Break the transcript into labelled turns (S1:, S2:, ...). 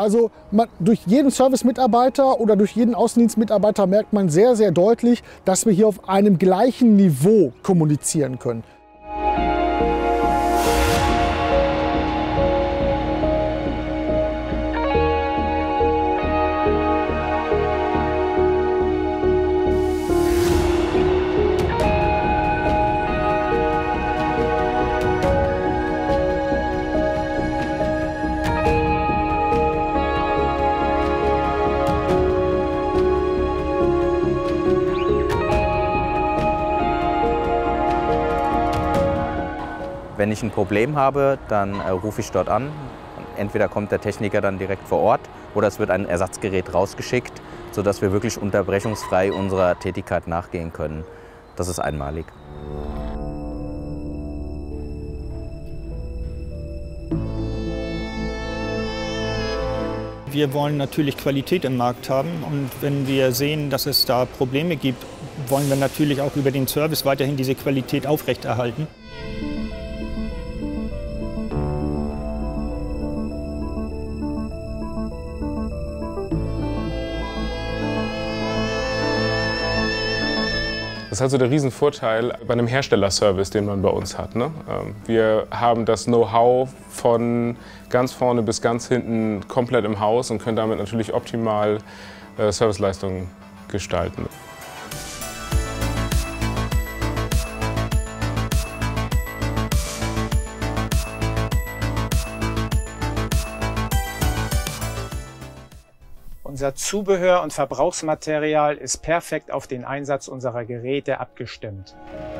S1: Also durch jeden Service-Mitarbeiter oder durch jeden Außendienstmitarbeiter merkt man sehr, sehr deutlich, dass wir hier auf einem gleichen Niveau kommunizieren können.
S2: Wenn ich ein Problem habe, dann rufe ich dort an. Entweder kommt der Techniker dann direkt vor Ort oder es wird ein Ersatzgerät rausgeschickt, sodass wir wirklich unterbrechungsfrei unserer Tätigkeit nachgehen können. Das ist einmalig.
S3: Wir wollen natürlich Qualität im Markt haben und wenn wir sehen, dass es da Probleme gibt, wollen wir natürlich auch über den Service weiterhin diese Qualität aufrechterhalten.
S4: Das ist also der Riesenvorteil bei einem Herstellerservice, den man bei uns hat. Ne? Wir haben das Know-how von ganz vorne bis ganz hinten komplett im Haus und können damit natürlich optimal Serviceleistungen gestalten.
S5: Unser Zubehör und Verbrauchsmaterial ist perfekt auf den Einsatz unserer Geräte abgestimmt.